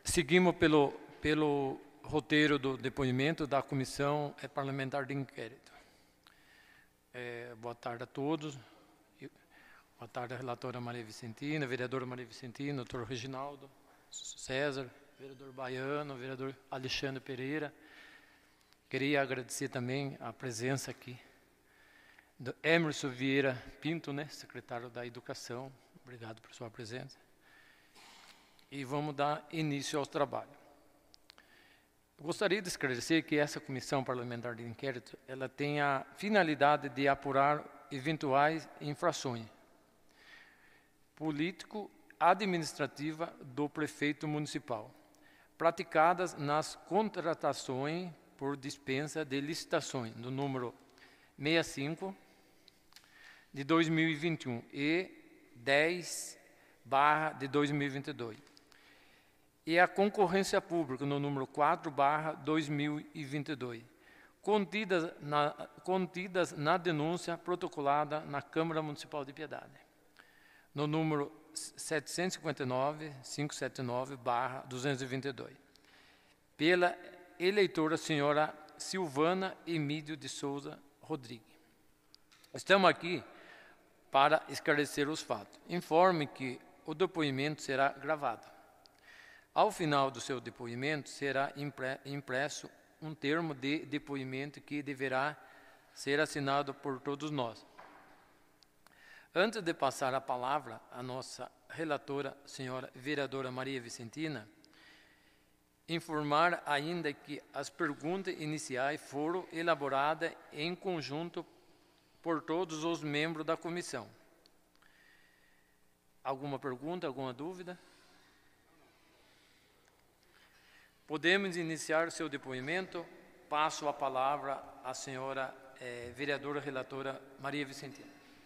Seguimos pelo roteiro do depoimento da Comissão Parlamentar de Inquérito. Boa tarde a todos. Boa tarde, relatora Maria Vicentina, vereadora Maria Vicentina, doutor Reginaldo, César, vereador Baiano, vereador Alexandre Pereira. Queria agradecer também a presença aqui do Emerson Vieira Pinto, né, secretário da Educação. Obrigado por sua presença. E vamos dar início ao trabalho. Gostaria de esclarecer que essa Comissão Parlamentar de Inquérito ela tem a finalidade de apurar eventuais infrações político-administrativa do prefeito municipal, praticadas nas contratações por dispensa de licitações, no número 65 de 2021 e 10/de 2022. E a concorrência pública, no número 4/2022, contidas na denúncia protocolada na Câmara Municipal de Piedade, no número 759-579/222, pela eleitora senhora Silvana Emílio de Souza Rodrigues. Estamos aqui para esclarecer os fatos. Informe que o depoimento será gravado. Ao final do seu depoimento, será impresso um termo de depoimento que deverá ser assinado por todos nós. Antes de passar a palavra à nossa relatora, senhora vereadora Maria Vicentina, informar ainda que as perguntas iniciais foram elaboradas em conjunto por todos os membros da comissão. Alguma pergunta, alguma dúvida? Podemos iniciar seu depoimento. Passo a palavra à senhora vereadora relatora Maria Vicentina.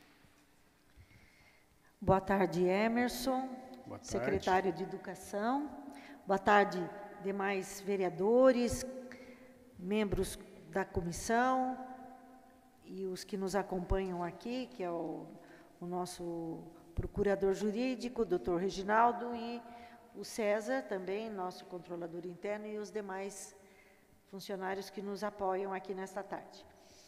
Boa tarde, Emerson, Boa tarde. secretário de Educação. Boa tarde, demais vereadores, membros da comissão e os que nos acompanham aqui, que é o nosso procurador jurídico, doutor Reginaldo, e o César, também, nosso controlador interno, e os demais funcionários que nos apoiam aqui nesta tarde.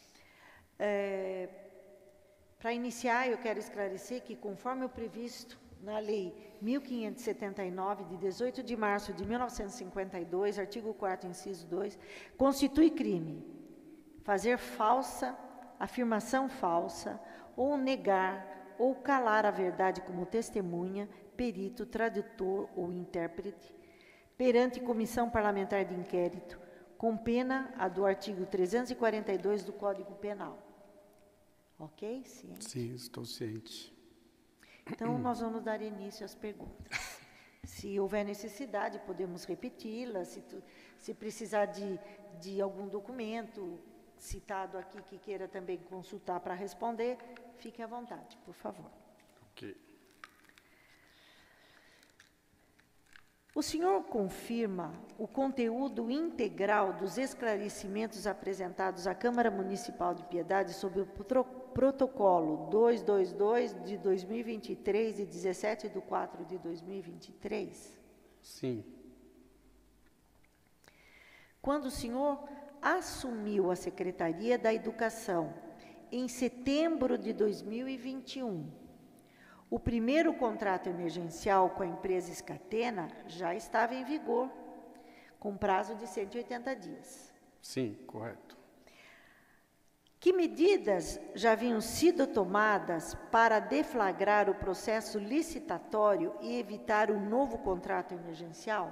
Para iniciar, eu quero esclarecer que, conforme o previsto na Lei 1579, de 18 de março de 1952, artigo 4º, inciso 2, constitui crime fazer afirmação falsa, ou negar ou calar a verdade como testemunha, perito, tradutor ou intérprete, perante comissão parlamentar de inquérito, com pena a do artigo 342 do Código Penal. Ok? Ciente? Sim, estou ciente. Então, nós vamos dar início às perguntas. Se houver necessidade, podemos repeti-las. Se precisar de algum documento citado aqui que queira também consultar para responder, fique à vontade, por favor. Ok. O senhor confirma o conteúdo integral dos esclarecimentos apresentados à Câmara Municipal de Piedade sobre o protocolo 222 de 2023 e 17/4 de 2023? Sim. Quando o senhor assumiu a Secretaria da Educação em setembro de 2021, o primeiro contrato emergencial com a empresa Scatena já estava em vigor, com prazo de 180 dias. Sim, correto. Que medidas já haviam sido tomadas para deflagrar o processo licitatório e evitar o novo contrato emergencial?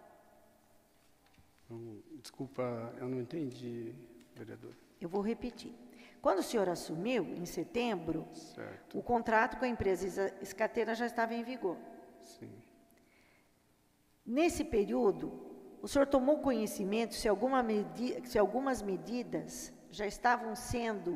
Desculpa, eu não entendi, vereador. Eu vou repetir. Quando o senhor assumiu, em setembro, Certo. o contrato com a empresa Scatena já estava em vigor. Sim. Nesse período, o senhor tomou conhecimento se algumas medidas já estavam sendo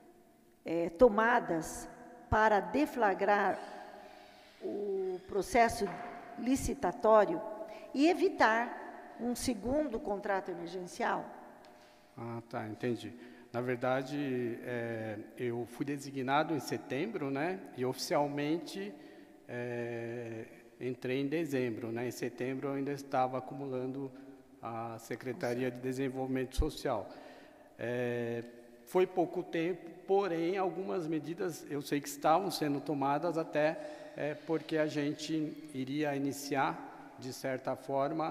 tomadas para deflagrar o processo licitatório e evitar um segundo contrato emergencial? Ah, tá, entendi. Na verdade, eu fui designado em setembro, né? E oficialmente entrei em dezembro, né? Em setembro eu ainda estava acumulando a Secretaria de Desenvolvimento Social. Foi pouco tempo, porém algumas medidas eu sei que estavam sendo tomadas até porque a gente iria iniciar, de certa forma,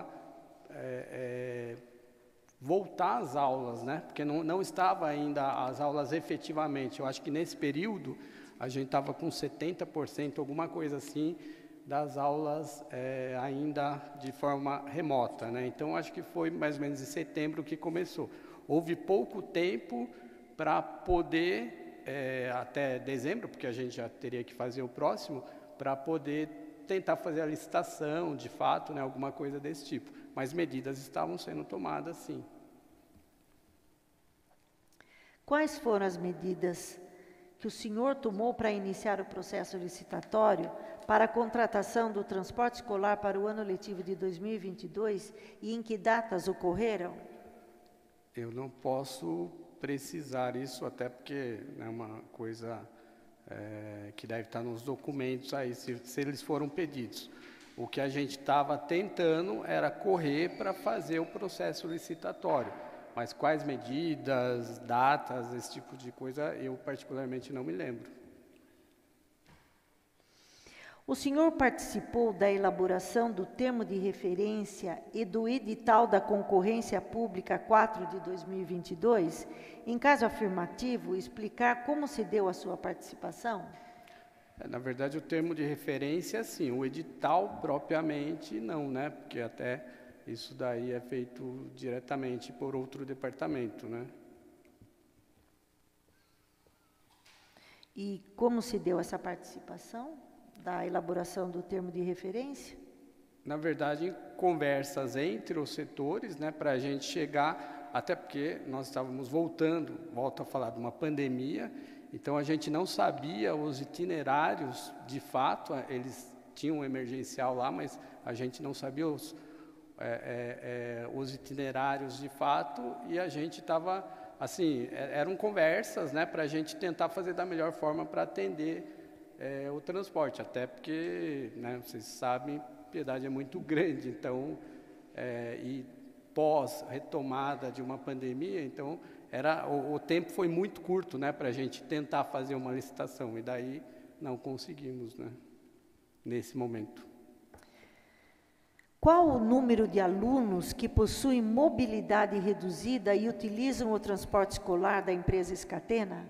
voltar às aulas, né? Porque não estava ainda as aulas efetivamente. Eu acho que nesse período a gente estava com 70%, alguma coisa assim, das aulas ainda de forma remota, né? Então, acho que foi mais ou menos em setembro que começou. Houve pouco tempo para poder, até dezembro, porque a gente já teria que fazer o próximo, para poder tentar fazer a licitação, de fato, né? Alguma coisa desse tipo. Mas medidas estavam sendo tomadas, sim. Quais foram as medidas que o senhor tomou para iniciar o processo licitatório para a contratação do transporte escolar para o ano letivo de 2022 e em que datas ocorreram? Eu não posso precisar isso, até porque é uma coisa que deve estar nos documentos aí, se eles foram pedidos. O que a gente estava tentando era correr para fazer o processo licitatório. Mas quais medidas, datas, esse tipo de coisa, eu particularmente não me lembro. O senhor participou da elaboração do termo de referência e do edital da concorrência pública 4 de 2022? Em caso afirmativo, explicar como se deu a sua participação? Na verdade, o termo de referência, sim. O edital, propriamente, não, né? Porque até isso daí é feito diretamente por outro departamento, né? E como se deu essa participação da elaboração do termo de referência? Na verdade, conversas entre os setores, né, para a gente chegar, até porque nós estávamos volto a falar de uma pandemia, então a gente não sabia os itinerários, de fato, eles tinham um emergencial lá, mas a gente não sabia os itinerários de fato, e a gente estava, assim, eram conversas, né, para a gente tentar fazer da melhor forma para atender o transporte, até porque, né, vocês sabem, Piedade é muito grande, então, e pós-retomada de uma pandemia, então, o tempo foi muito curto, né, para a gente tentar fazer uma licitação, e daí não conseguimos, né, nesse momento. Qual o número de alunos que possuem mobilidade reduzida e utilizam o transporte escolar da empresa Scatena?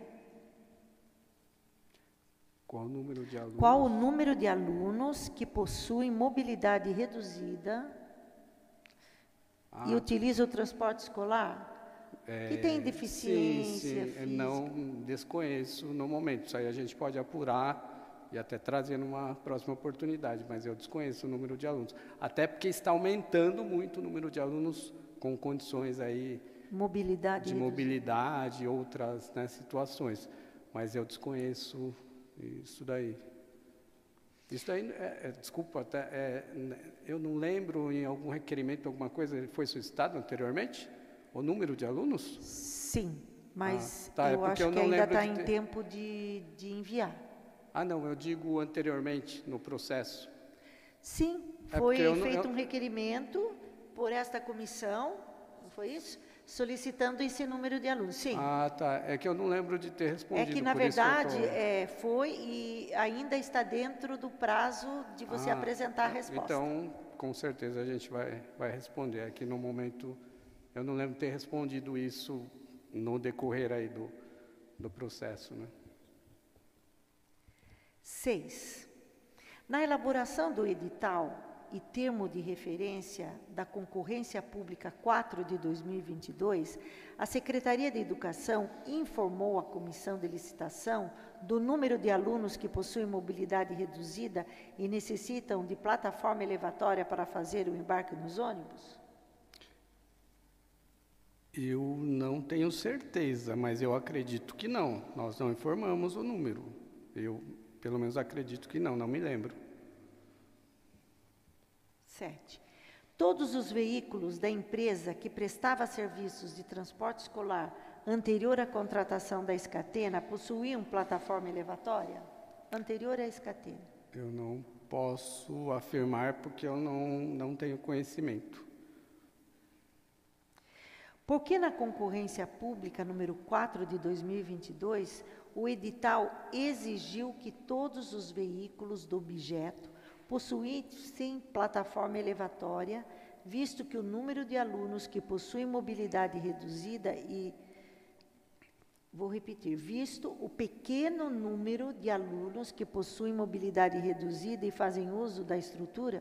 Qual o número de alunos? Qual o número de alunos que possuem mobilidade reduzida e utilizam o transporte escolar? Que tem deficiência física? Não desconheço no momento. Isso aí a gente pode apurar e até trazer numa próxima oportunidade, mas eu desconheço o número de alunos. Até porque está aumentando muito o número de alunos com condições aí de mobilidade e outras, né, situações. Mas eu desconheço isso daí. Isso daí, desculpa, eu não lembro em algum requerimento, alguma coisa, ele foi solicitado anteriormente? O número de alunos? Sim, mas eu acho que ainda está em tempo de enviar. Não, eu digo anteriormente, no processo. Sim, foi feito um requerimento por esta comissão, não foi isso? Solicitando esse número de alunos, sim. Tá, é que eu não lembro de ter respondido. É que, na verdade, foi e ainda está dentro do prazo de você apresentar a resposta. Então, com certeza a gente vai responder. Aqui no momento, eu não lembro de ter respondido isso no decorrer aí do processo, né? 6. Na elaboração do edital e termo de referência da Concorrência Pública 4 de 2022, a Secretaria de Educação informou a Comissão de Licitação do número de alunos que possuem mobilidade reduzida e necessitam de plataforma elevatória para fazer o embarque nos ônibus? Eu não tenho certeza, mas eu acredito que não. Nós não informamos o número. Eu, pelo menos, acredito que não me lembro. 7. Todos os veículos da empresa que prestava serviços de transporte escolar anterior à contratação da Scatena possuíam plataforma elevatória? Anterior à Scatena. Eu não posso afirmar porque eu não tenho conhecimento. Por que na concorrência pública número 4 de 2022, o edital exigiu que todos os veículos do objeto possuíssem plataforma elevatória, visto que o número de alunos que possuem mobilidade reduzida vou repetir, visto o pequeno número de alunos que possuem mobilidade reduzida e fazem uso da estrutura?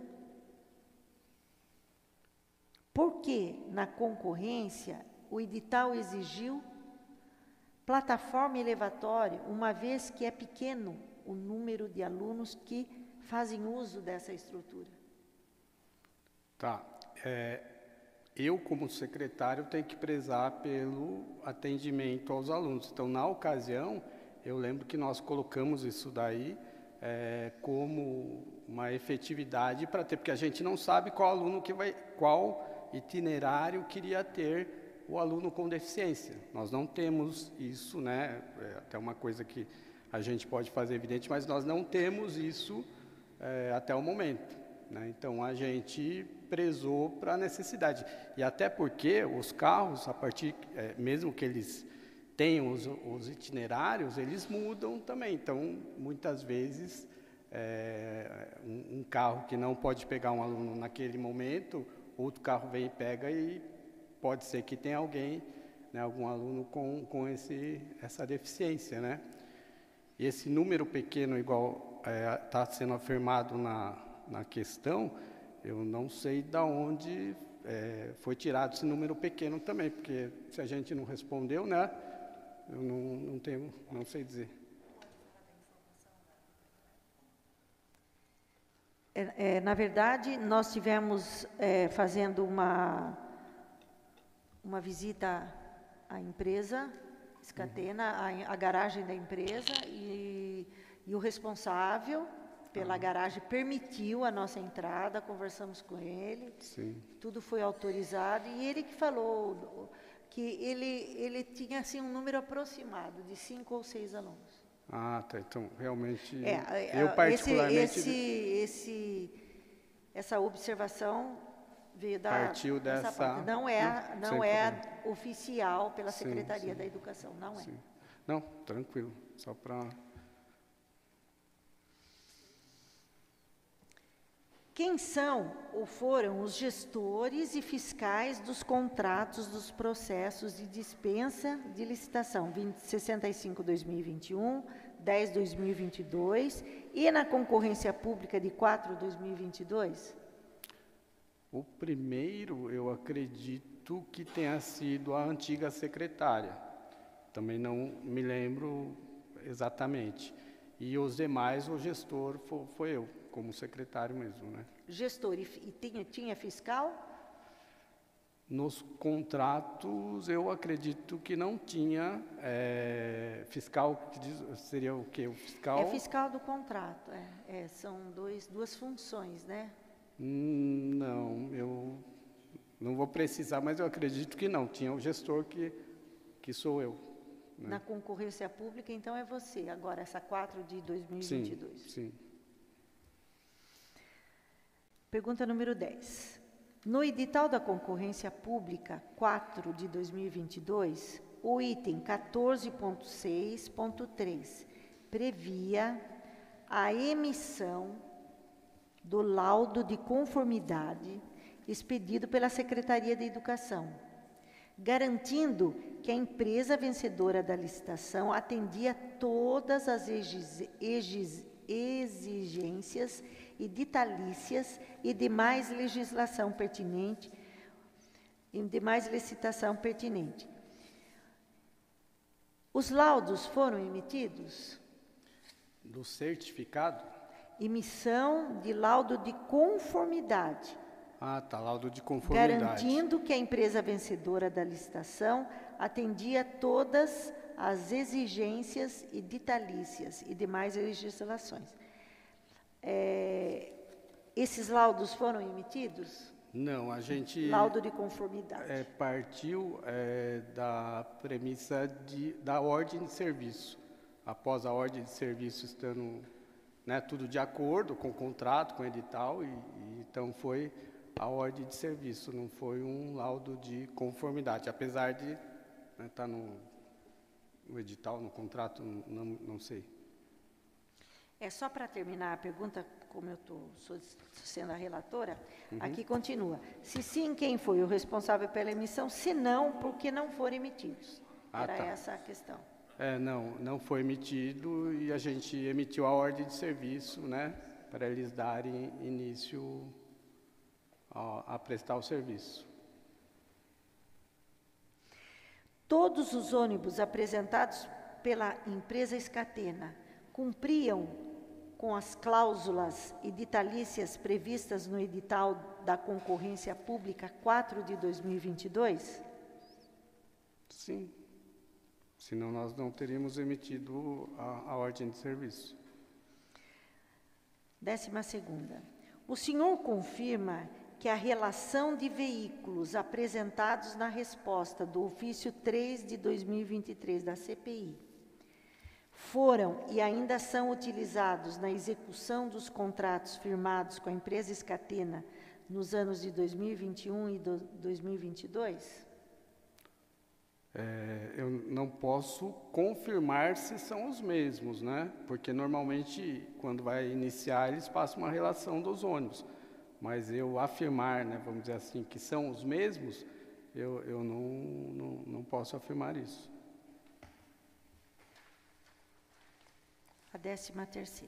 Por que, na concorrência, o edital exigiu plataforma elevatória, uma vez que é pequeno o número de alunos que fazem uso dessa estrutura? Tá. Eu, como secretário, tenho que prezar pelo atendimento aos alunos. Então, na ocasião, eu lembro que nós colocamos isso daí como uma efetividade para ter, porque a gente não sabe qual aluno qual itinerário queria ter o aluno com deficiência. Nós não temos isso, né? Até uma coisa que a gente pode fazer evidente, mas nós não temos isso até o momento, né? Então, a gente prezou para a necessidade. E até porque os carros, a partir, mesmo que eles tenham os itinerários, eles mudam também. Então, muitas vezes, um carro que não pode pegar um aluno naquele momento, outro carro vem e pega e pode ser que tenha alguém, né, algum aluno com essa deficiência, né? E esse número pequeno, igual está sendo afirmado na questão, eu não sei de onde foi tirado esse número pequeno também, porque se a gente não respondeu, né, eu não sei dizer. Na verdade, nós tivemos fazendo uma visita à empresa, Scatena, a garagem da empresa, e o responsável pela garagem permitiu a nossa entrada, conversamos com ele, Sim. Tudo foi autorizado, e ele que falou que ele tinha assim, um número aproximado de 5 ou 6 alunos. Ah, tá. Então, realmente, eu particularmente... Essa observação veio partiu dessa parte. Não é oficial pela Secretaria da Educação, não é. Sim. Não, tranquilo, só para... Quem são ou foram os gestores e fiscais dos contratos dos processos de dispensa de licitação 65/2021, 10/2022 e na concorrência pública de 4/2022? O primeiro, eu acredito que tenha sido a antiga secretária. Também não me lembro exatamente. E os demais, o gestor foi eu, como secretário mesmo, né? Gestor, e tinha fiscal? Nos contratos, eu acredito que não tinha fiscal, seria o quê? O fiscal? É fiscal do contrato, são duas funções, né? Não, eu não vou precisar, mas eu acredito que não. Tinha o gestor que sou eu. Né? Na concorrência pública, então, é você. Agora, essa 4/2022. Sim. Pergunta número 10. No edital da concorrência pública 4/2022, o item 14.6.3 previa a emissão do laudo de conformidade expedido pela Secretaria da Educação, garantindo que a empresa vencedora da licitação atendia todas as exigências editalícias e demais legislação pertinente, licitação pertinente. Os laudos foram emitidos? Do certificado? Emissão de laudo de conformidade. Ah, tá, laudo de conformidade. Garantindo que a empresa vencedora da licitação atendia todas as exigências editalícias e demais legislações. Esses laudos foram emitidos? Não, a gente... Laudo de conformidade. Partiu da premissa da ordem de serviço. Após a ordem de serviço estando né, tudo de acordo com o contrato, com o edital, então foi a ordem de serviço, não foi um laudo de conformidade, apesar de estar no edital, no contrato, não sei. Só para terminar a pergunta, como eu sou sendo a relatora, aqui continua. Se sim, quem foi o responsável pela emissão? Se não, por que não foram emitidos? Era essa a questão. Não foi emitido e a gente emitiu a ordem de serviço, né, para eles darem início a prestar o serviço. Todos os ônibus apresentados pela empresa Scatena cumpriam com as cláusulas editalícias previstas no edital da concorrência pública 4 de 2022? Sim. Senão nós não teríamos emitido a ordem de serviço. 12ª. O senhor confirma que a relação de veículos apresentados na resposta do ofício 3 de 2023 da CPI foram e ainda são utilizados na execução dos contratos firmados com a empresa Scatena nos anos de 2021 e 2022? Eu não posso confirmar se são os mesmos, né? Porque normalmente, quando vai iniciar, eles passam uma relação dos ônibus. Mas eu afirmar, né, vamos dizer assim, que são os mesmos, eu não posso afirmar isso. A 13ª.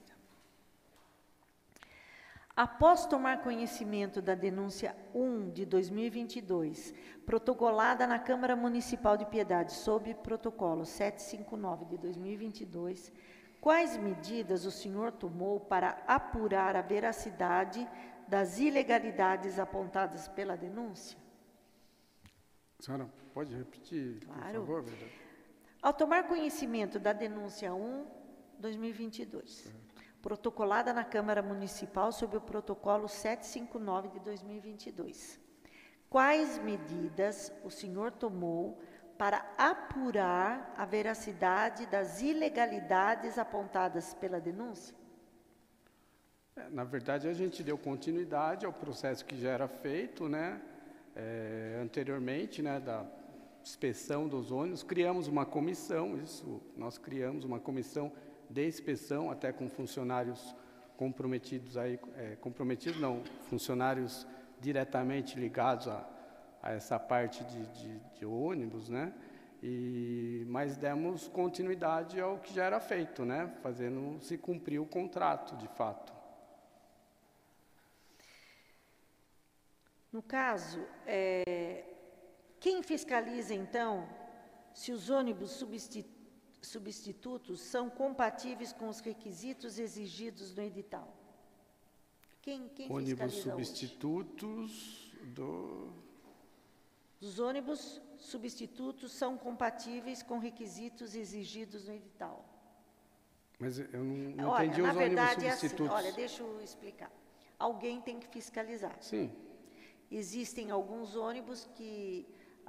Após tomar conhecimento da denúncia 1 de 2022, protocolada na Câmara Municipal de Piedade, sob protocolo 759 de 2022, quais medidas o senhor tomou para apurar a veracidade das ilegalidades apontadas pela denúncia? Senhora, pode repetir, claro, por favor? Ao tomar conhecimento da denúncia 1, 2022, protocolada na Câmara Municipal sob o protocolo 759 de 2022. Quais medidas o senhor tomou para apurar a veracidade das ilegalidades apontadas pela denúncia? Na verdade, a gente deu continuidade ao processo que já era feito, né, anteriormente, né, da inspeção dos ônibus. Criamos uma comissão, nós criamos uma comissão de inspeção, até com funcionários comprometidos funcionários diretamente ligados a essa parte de ônibus, né? Mas demos continuidade ao que já era feito, né? Fazendo se cumprir o contrato, de fato. No caso, quem fiscaliza, então, se os ônibus substitutos são compatíveis com os requisitos exigidos no edital? Quem ônibus fiscaliza substitutos hoje? Os ônibus substitutos são compatíveis com requisitos exigidos no edital. Mas eu não entendi os ônibus substitutos. Olha, deixa eu explicar. Alguém tem que fiscalizar. Sim. Existem alguns ônibus que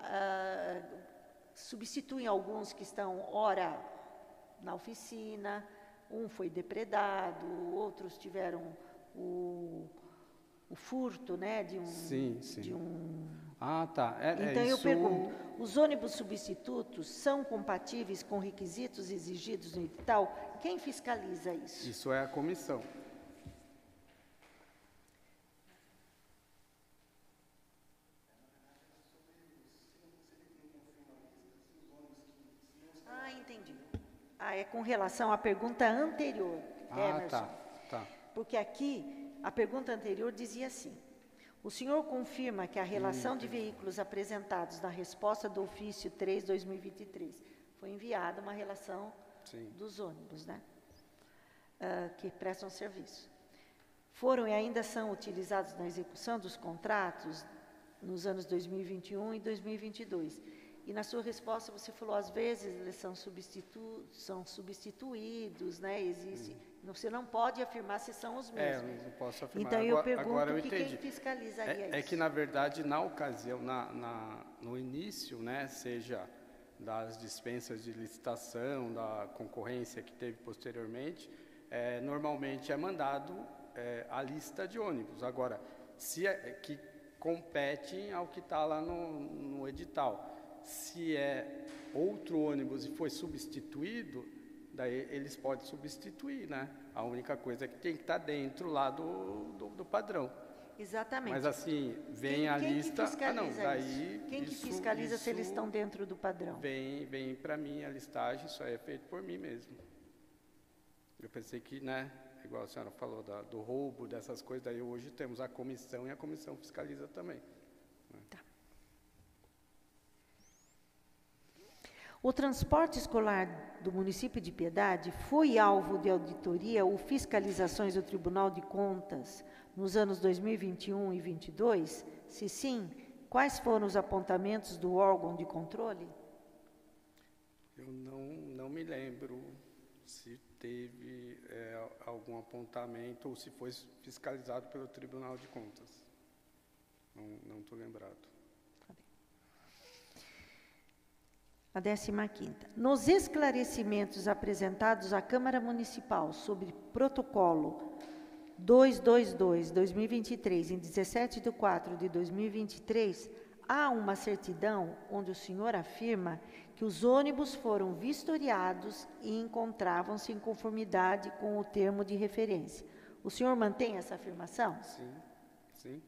substituem alguns que estão, ora, na oficina, um foi depredado, outros tiveram o furto, né, de um... Sim. Tá. Então, eu pergunto, os ônibus substitutos são compatíveis com requisitos exigidos no edital? Quem fiscaliza isso? Isso é a comissão. Entendi. É com relação à pergunta anterior, Emerson. Tá. Porque aqui, a pergunta anterior dizia assim: o senhor confirma que a relação de veículos apresentados na resposta do ofício 3/2023 foi enviada uma relação dos ônibus, né? Que prestam serviço. Foram e ainda são utilizados na execução dos contratos nos anos 2021 e 2022. E na sua resposta você falou, às vezes eles são substituídos, né? Você não pode afirmar se são os mesmos. Eu não posso afirmar. Então eu pergunto quem fiscalizaria isso. É que, na verdade, na ocasião, no início, né, seja das dispensas de licitação, da concorrência que teve posteriormente, normalmente é mandado a lista de ônibus. Agora, se que competem ao que está lá no edital. Se é outro ônibus e foi substituído, daí eles podem substituir, né? A única coisa é que tem que estar dentro lá do padrão. Exatamente. Mas assim, vem a lista... Quem que fiscaliza daí Quem que fiscaliza se eles estão dentro do padrão? Vem para mim a listagem, isso aí é feito por mim mesmo. Eu pensei que, né, igual a senhora falou, do roubo, dessas coisas, daí hoje temos a comissão e a comissão fiscaliza também. Tá. O transporte escolar do município de Piedade foi alvo de auditoria ou fiscalizações do Tribunal de Contas nos anos 2021 e 2022? Se sim, quais foram os apontamentos do órgão de controle? Eu não me lembro se teve algum apontamento ou se foi fiscalizado pelo Tribunal de Contas. Não estou lembrado. A 15ª. Nos esclarecimentos apresentados à Câmara Municipal sobre protocolo 222/2023, em 17/4/2023, há uma certidão onde o senhor afirma que os ônibus foram vistoriados e encontravam-se em conformidade com o termo de referência. O senhor mantém essa afirmação? Sim, sim.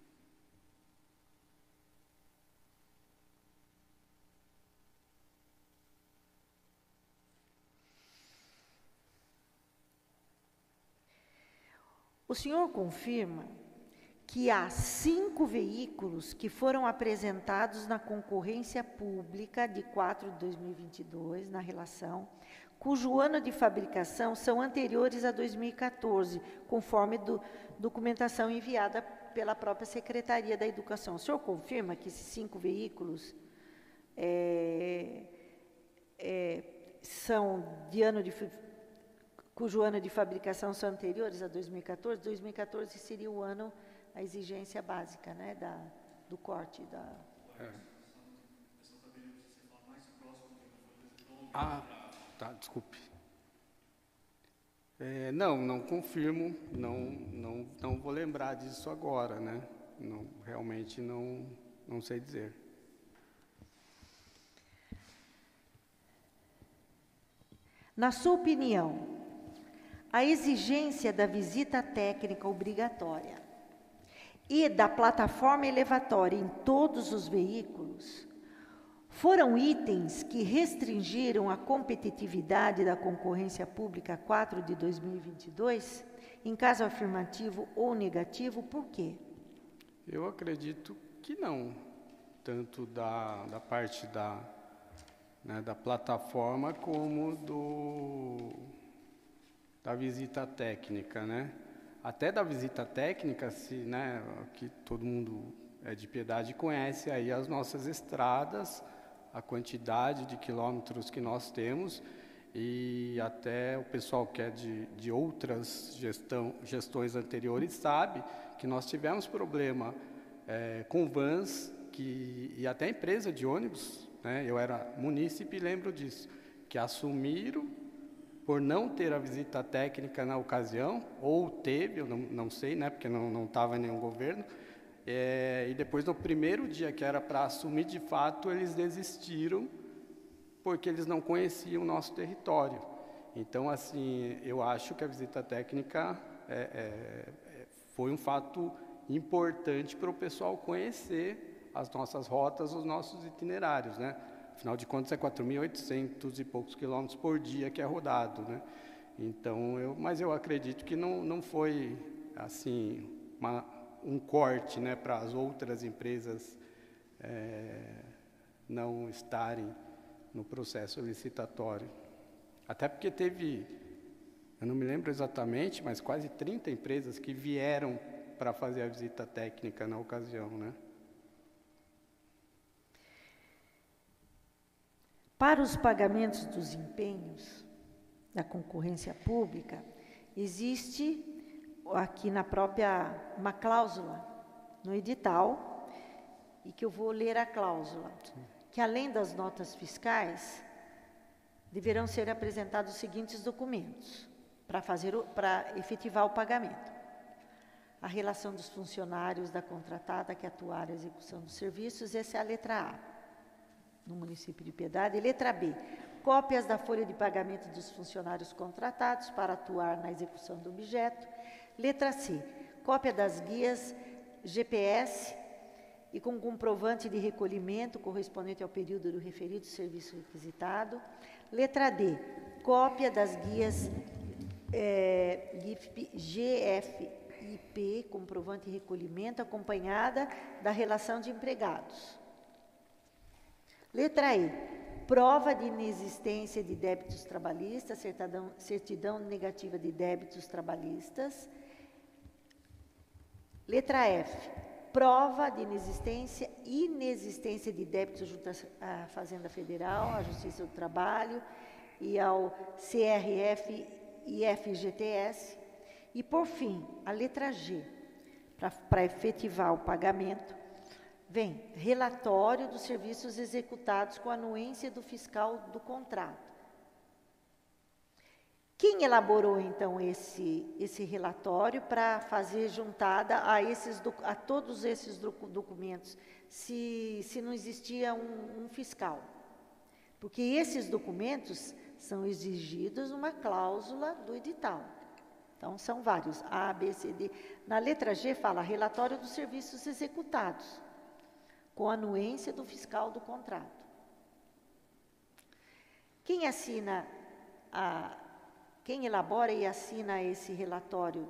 O senhor confirma que há 5 veículos que foram apresentados na concorrência pública de 4/2022, na relação, cujo ano de fabricação são anteriores a 2014, conforme documentação enviada pela própria Secretaria da Educação. O senhor confirma que esses 5 veículos são de cujo ano de fabricação são anteriores a 2014? 2014 seria o ano, a exigência básica, né, do corte da... Tá, desculpe. Não confirmo, não vou lembrar disso agora, né? Realmente não sei dizer. Na sua opinião, a exigência da visita técnica obrigatória e da plataforma elevatória em todos os veículos foram itens que restringiram a competitividade da concorrência pública 4/2022? Em caso afirmativo ou negativo, por quê? Eu acredito que não, tanto da parte da plataforma como da visita técnica, né? Até da visita técnica, que todo mundo de Piedade conhece aí as nossas estradas, a quantidade de quilômetros que nós temos, e até o pessoal que é de outras gestões anteriores sabe que nós tivemos problema com vans e até empresa de ônibus, né? Eu era munícipe e lembro disso, que assumiram por não ter a visita técnica na ocasião, ou teve, eu não sei, né, porque não estava em nenhum governo, e depois, no primeiro dia que era para assumir de fato, eles desistiram, porque eles não conheciam o nosso território. Então, assim, eu acho que a visita técnica foi um fato importante para o pessoal conhecer as nossas rotas, os nossos itinerários, né? Afinal de contas, é 4.800 e poucos quilômetros por dia que é rodado, né? Então, mas eu acredito que não foi, assim, um corte, né, para as outras empresas não estarem no processo licitatório. Até porque teve, eu não me lembro exatamente, mas quase 30 empresas que vieram para fazer a visita técnica na ocasião, né? Para os pagamentos dos empenhos da concorrência pública, existe aqui na própria uma cláusula no edital, e que eu vou ler a cláusula, que além das notas fiscais, deverão ser apresentados os seguintes documentos: para efetivar o pagamento. A relação dos funcionários da contratada que atuaram na execução dos serviços, essa é a letra A, no município de Piedade. Letra B, cópias da folha de pagamento dos funcionários contratados para atuar na execução do objeto. Letra C, cópia das guias GPS e com comprovante de recolhimento correspondente ao período do referido serviço requisitado. Letra D, cópia das guias GFIP, comprovante de recolhimento, acompanhada da relação de empregados. Letra E, prova de inexistência de débitos trabalhistas, certidão negativa de débitos trabalhistas. Letra F, prova de inexistência de débitos junto à Fazenda Federal, à Justiça do Trabalho e ao CRF e FGTS. E, por fim, a letra G, para efetivar o pagamento, vem relatório dos serviços executados com a anuência do fiscal do contrato. Quem elaborou, então, esse relatório para fazer juntada a todos esses documentos, se não existia um fiscal? Porque esses documentos são exigidos numa cláusula do edital. Então, são vários, A, B, C, D. Na letra G fala relatório dos serviços executados, com anuência do fiscal do contrato. Quem elabora e assina esse relatório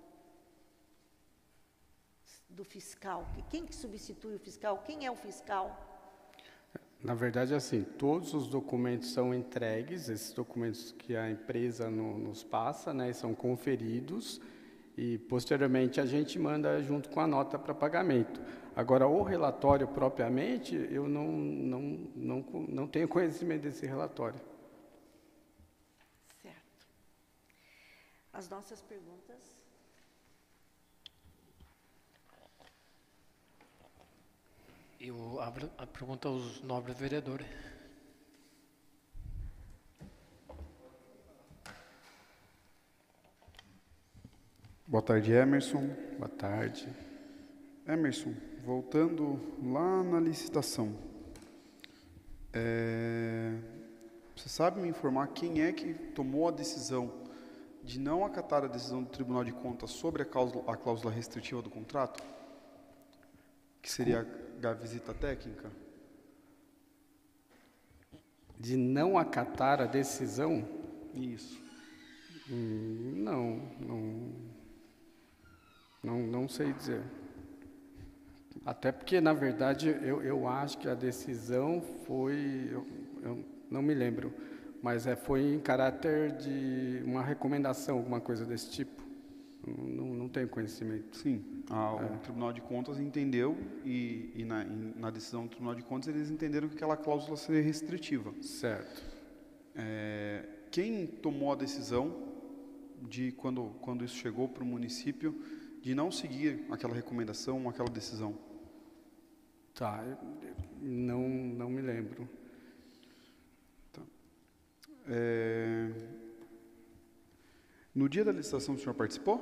do fiscal? Quem que substitui o fiscal? Quem é o fiscal? Na verdade, assim, todos os documentos são entregues, esses documentos que a empresa nos passa, né, são conferidos e, posteriormente, a gente manda junto com a nota para pagamento. Agora, o relatório propriamente, eu não tenho conhecimento desse relatório. Certo. As nossas perguntas... Eu abro a pergunta aos nobres vereadores. Boa tarde, Emerson. Boa tarde. Emerson, voltando lá na licitação, você sabe me informar quem é que tomou a decisão de não acatar a decisão do Tribunal de Contas sobre a cláusula restritiva do contrato? Que seria a visita técnica? De não acatar a decisão? Isso. Não sei dizer. Até porque, na verdade, eu acho que a decisão foi... Eu não me lembro, mas foi em caráter de uma recomendação, alguma coisa desse tipo. Não tenho conhecimento. Sim, o Tribunal de Contas entendeu e na decisão do Tribunal de Contas eles entenderam que aquela cláusula seria restritiva. Certo. Quem tomou a decisão de, quando isso chegou para o município, de não seguir aquela recomendação, aquela decisão? Tá, não me lembro. Tá. No dia da licitação, o senhor participou?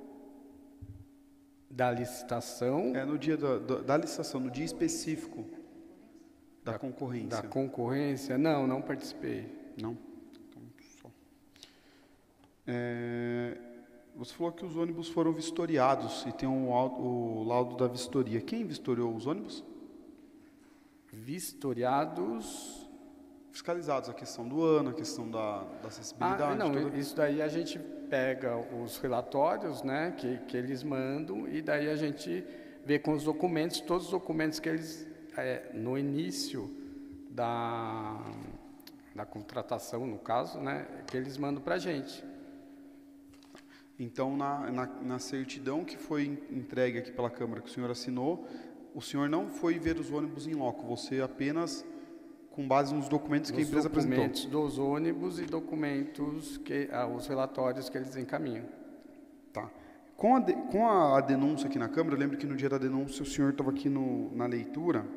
Da licitação? No dia da licitação, no dia específico da concorrência. Da concorrência? Não participei. Não? Então, só. Você falou que os ônibus foram vistoriados e tem o laudo da vistoria. Quem vistoriou os ônibus? Vistoriados... Fiscalizados, a questão do ano, a questão da acessibilidade. Isso daí a gente pega os relatórios, né, que eles mandam, e daí a gente vê com os documentos, todos os documentos que eles, no início da contratação, no caso, né, que eles mandam para a gente. Então, na certidão que foi entregue aqui pela Câmara, que o senhor assinou, o senhor não foi ver os ônibus em loco, você apenas... com base nos documentos que a empresa apresentou. Documentos dos ônibus e documentos, os relatórios que eles encaminham. Tá. Com a denúncia aqui na Câmara, eu lembro que no dia da denúncia o senhor estava aqui na leitura,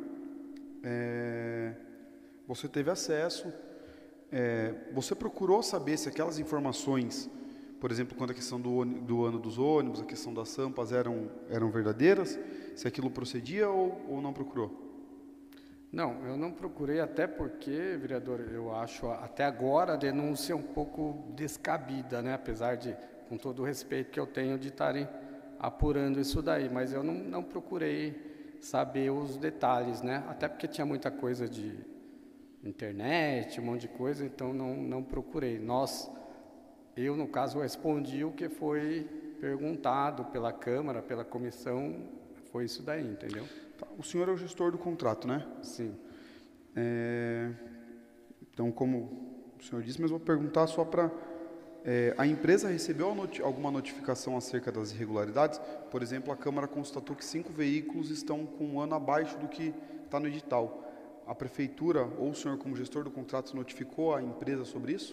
você teve acesso, você procurou saber se aquelas informações por exemplo, quando a questão do ano dos ônibus, a questão das sampas eram verdadeiras, se aquilo procedia ou não procurou? Não, eu não procurei, até porque, vereador, eu acho até agora a denúncia um pouco descabida, né? Apesar de, com todo o respeito que eu tenho de estarem apurando isso daí, mas eu não procurei saber os detalhes, né? Até porque tinha muita coisa de internet, um monte de coisa, então não procurei. Eu, no caso, respondi o que foi perguntado pela Câmara, pela comissão, foi isso daí, entendeu? Tá. O senhor é o gestor do contrato, né? Sim. Então, como o senhor disse, mas vou perguntar só para... a empresa recebeu alguma notificação acerca das irregularidades? Por exemplo, a Câmara constatou que 5 veículos estão com um ano abaixo do que está no edital. A Prefeitura ou o senhor, como gestor do contrato, notificou a empresa sobre isso?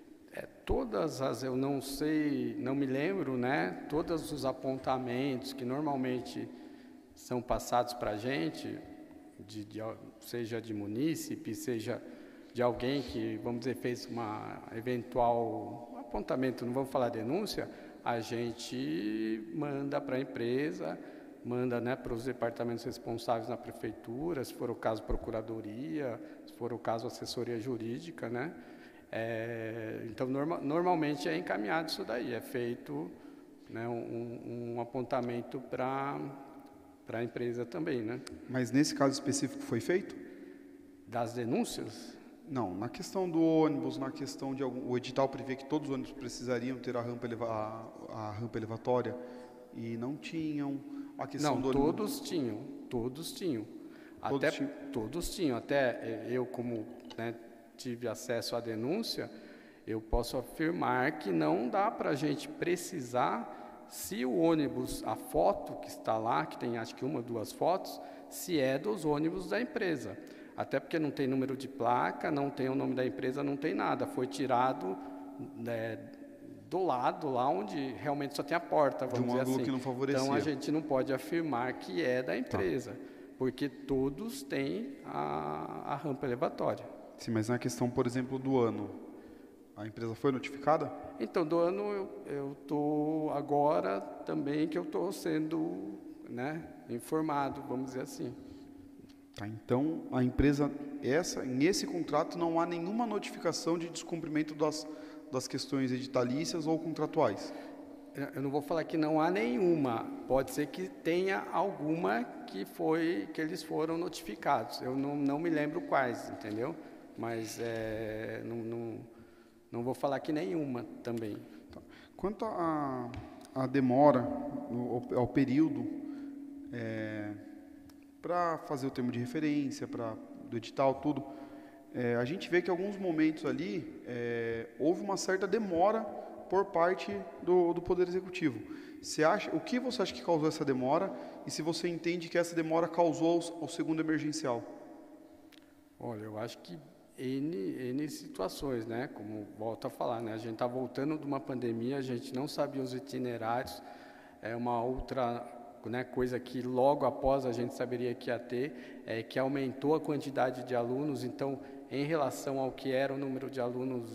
Eu não sei, não me lembro, né? Todos os apontamentos que normalmente são passados para a gente, seja de munícipe, seja de alguém que, vamos dizer, fez uma eventual apontamento, não vamos falar denúncia, a gente manda para a empresa, manda, né, para os departamentos responsáveis na prefeitura, se for o caso procuradoria, se for o caso assessoria jurídica, né? Então, normalmente é encaminhado isso daí, é feito, né, um apontamento para a empresa também, né? Mas nesse caso específico foi feito? Das denúncias? Não, na questão do ônibus, na questão de o edital prevê que todos os ônibus precisariam ter a rampa elevatória e não tinham. A questão não, do todos tinham. Todos tinham. Até eu, como, né, tive acesso à denúncia, eu posso afirmar que não dá para a gente precisar se o ônibus, a foto que está lá, que tem acho que 1 ou 2 fotos, se é dos ônibus da empresa. Até porque não tem número de placa, não tem o nome da empresa, não tem nada. Foi tirado, né, do lado, lá onde realmente só tem a porta, vamos dizer assim. De um ângulo que não favorecia. Então, a gente não pode afirmar que é da empresa, porque todos têm a rampa elevatória. Sim, mas na questão, por exemplo, do ano, a empresa foi notificada? Então, do ano, eu estou agora também que eu estou sendo, né, informado, vamos dizer assim. Tá, então, a empresa, nesse contrato, não há nenhuma notificação de descumprimento das questões editalícias ou contratuais? Eu não vou falar que não há nenhuma, pode ser que tenha alguma que eles foram notificados. Eu não me lembro quais, entendeu? Mas não vou falar que nenhuma também. Tá. Quanto à demora, ao período... para fazer o termo de referência, do edital, tudo, a gente vê que em alguns momentos ali houve uma certa demora por parte do Poder Executivo. O que você acha que causou essa demora e se você entende que essa demora causou o segundo emergencial? Olha, eu acho que N situações, né? Como volto a falar, né? A gente está voltando de uma pandemia, a gente não sabia os itinerários, uma outra... né, coisa que logo após a gente saberia que ia ter, que aumentou a quantidade de alunos. Então, em relação ao que era o número de alunos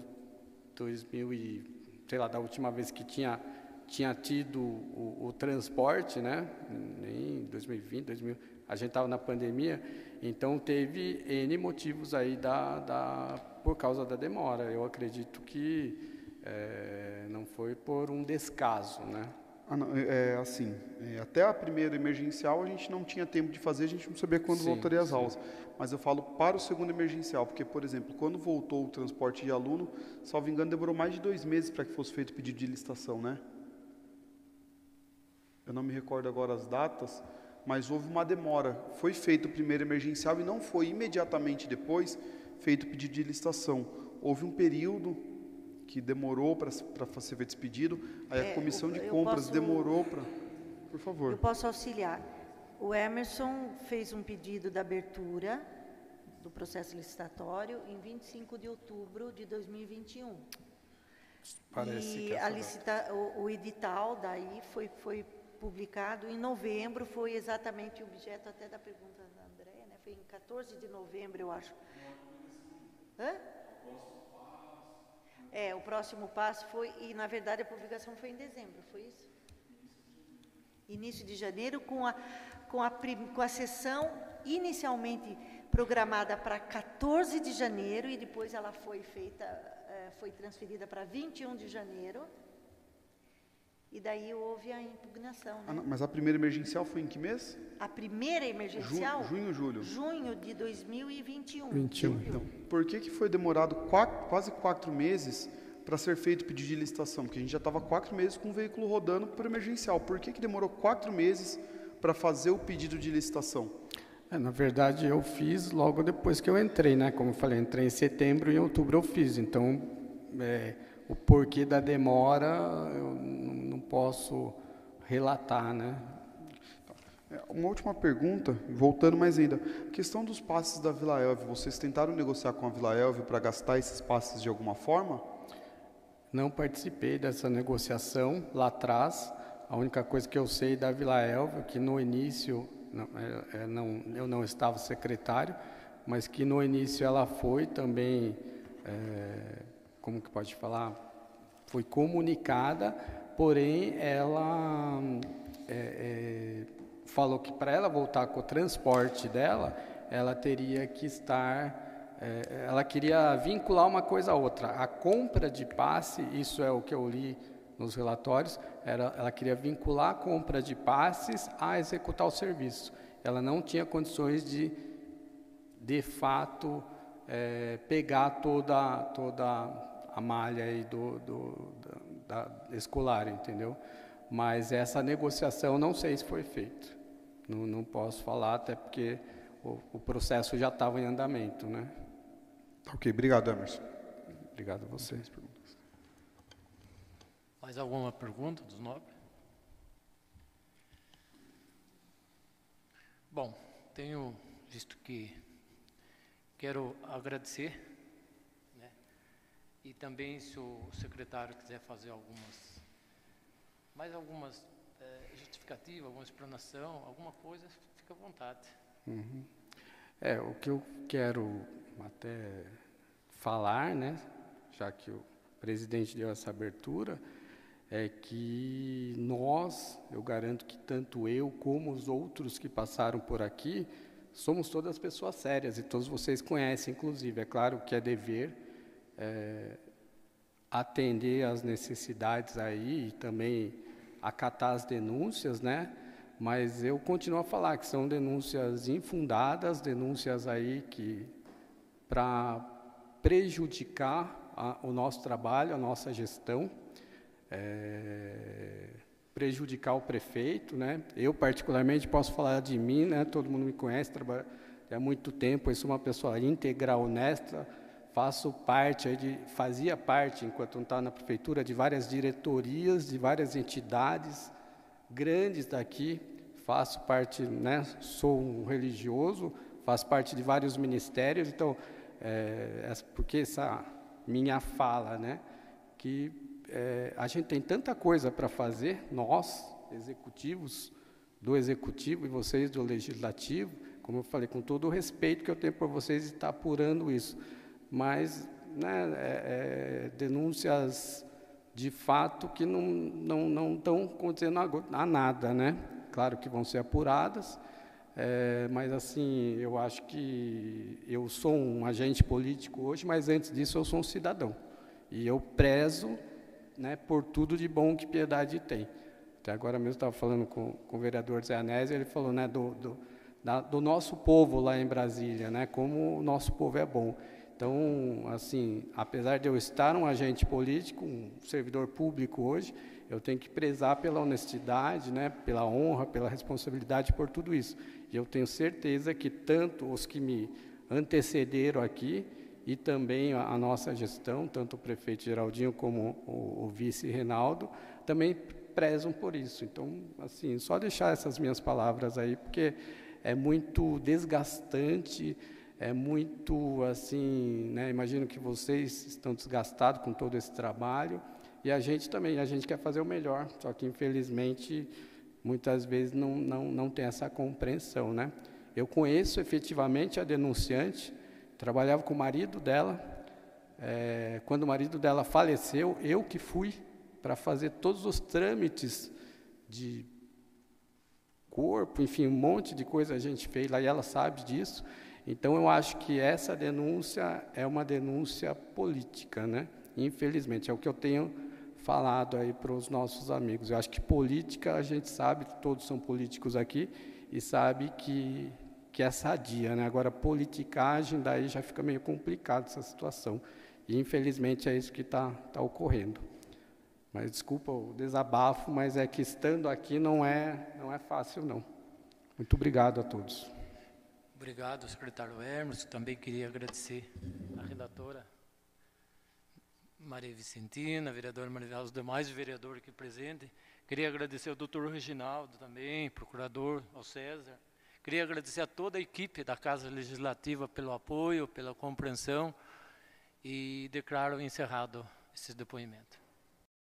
da última vez que tinha tido o transporte, né, em 2020, a gente estava na pandemia, então teve N motivos aí por causa da demora. Eu acredito que não foi por um descaso, né? Até a primeira emergencial a gente não tinha tempo de fazer, a gente não sabia quando voltaria as aulas. Mas eu falo para o segundo emergencial, porque, por exemplo, quando voltou o transporte de aluno, salvo engano, demorou mais de 2 meses para que fosse feito o pedido de licitação, né? Eu não me recordo agora as datas, mas houve uma demora. Foi feito o primeiro emergencial e não foi imediatamente depois feito o pedido de licitação. Houve um período que demorou para ser feito esse pedido, aí a comissão de compras demorou para... Por favor. Eu posso auxiliar. O Emerson fez um pedido de abertura do processo licitatório em 25 de outubro de 2021. Parece e que o edital daí foi publicado em novembro, foi exatamente o objeto até da pergunta da Andréia, né? Foi em 14 de novembro, eu acho. Hã? O próximo passo foi, e na verdade a publicação foi em dezembro, foi isso? Início de janeiro, com a sessão inicialmente programada para 14 de janeiro, e depois ela foi transferida para 21 de janeiro, e daí houve a impugnação. Né? Mas a primeira emergencial foi em que mês? A primeira emergencial? Junho, julho. Junho de 2021. Então, por que foi demorado quase 4 meses para ser feito o pedido de licitação? Porque a gente já estava 4 meses com o veículo rodando por emergencial. Por que demorou 4 meses para fazer o pedido de licitação? Na verdade, eu fiz logo depois que eu entrei, né? Como eu falei, entrei em setembro e em outubro eu fiz. Então, o porquê da demora, eu não posso relatar, né? Uma última pergunta, voltando mais ainda. A questão dos passes da Vila Elve, vocês tentaram negociar com a Vila Elve para gastar esses passes de alguma forma? Não participei dessa negociação lá atrás. A única coisa que eu sei da Vila Elve é que no início, eu não estava secretário, mas que no início ela foi também, como que pode falar, foi comunicada, porém ela falou que para ela voltar com o transporte dela, ela teria que estar... ela queria vincular uma coisa a outra. A compra de passe, isso é o que eu li nos relatórios, ela queria vincular a compra de passes a executar o serviço. Ela não tinha condições de fato, pegar toda a malha aí da escolar, entendeu? Mas essa negociação, não sei se foi feita. Não posso falar, até porque o processo já estava em andamento, né? Ok, obrigado, Emerson. Obrigado a você. Mais alguma pergunta dos nobres? Bom, tenho visto que quero agradecer, né? E também, se o secretário quiser fazer mais algumas justificativas, alguma explanação, alguma coisa, fica à vontade. Uhum. O que eu quero até falar, né, já que o presidente deu essa abertura, é que eu garanto que tanto eu como os outros que passaram por aqui, somos todas pessoas sérias, e todos vocês conhecem, inclusive. É claro que é dever atender às necessidades aí e também acatar as denúncias, né? Mas eu continuo a falar que são denúncias infundadas, denúncias aí que para prejudicar o nosso trabalho, a nossa gestão, prejudicar o prefeito, né? Eu particularmente posso falar de mim, né? Todo mundo me conhece, trabalho há muito tempo, eu sou uma pessoa íntegra, honesta, fazia parte, enquanto não estava na prefeitura, de várias diretorias, de várias entidades grandes daqui, faço parte, né? Sou um religioso, faço parte de vários ministérios, então, porque essa minha fala, né? Que a gente tem tanta coisa para fazer, nós, executivos, do executivo e vocês do legislativo, como eu falei, com todo o respeito que eu tenho por vocês, está apurando isso. Mas, né, denúncias de fato que não estão acontecendo a nada, né? Claro que vão ser apuradas, mas assim, eu acho que eu sou um agente político hoje, mas antes disso eu sou um cidadão. E eu prezo, né, por tudo de bom que Piedade tem. Até agora mesmo estava falando com o vereador Zé Anésio, ele falou, né, do nosso povo lá em Brasília, né, como o nosso povo é bom. Então, assim, apesar de eu estar um agente político, um servidor público hoje, eu tenho que prezar pela honestidade, né, pela honra, pela responsabilidade por tudo isso. E eu tenho certeza que tanto os que me antecederam aqui e também a nossa gestão, tanto o prefeito Geraldinho como o vice Reinaldo, também prezam por isso. Então, assim, só deixar essas minhas palavras aí, porque é muito desgastante, é muito, assim, né, imagino que vocês estão desgastados com todo esse trabalho, e a gente também, a gente quer fazer o melhor, só que, infelizmente, muitas vezes não tem essa compreensão, né? Eu conheço efetivamente a denunciante, trabalhava com o marido dela, quando o marido dela faleceu, eu que fui para fazer todos os trâmites de corpo, enfim, um monte de coisa a gente fez lá e ela sabe disso. Então, eu acho que essa denúncia é uma denúncia política, né? Infelizmente, é o que eu tenho falado aí para os nossos amigos. Eu acho que política, a gente sabe, todos são políticos aqui, e sabe que é sadia, né? Agora, politicagem, daí já fica meio complicado essa situação. E, infelizmente, é isso que está ocorrendo. Mas, desculpa o desabafo, mas é que estando aqui não é fácil, não. Muito obrigado a todos. Obrigado, secretário Hermes. Também queria agradecer à relatora Maria Vicentina, vereadora Maria, os demais vereadores aqui presentes. Queria agradecer ao doutor Reginaldo também, procurador, ao César. Queria agradecer a toda a equipe da Casa Legislativa pelo apoio, pela compreensão, e declaro encerrado esse depoimento.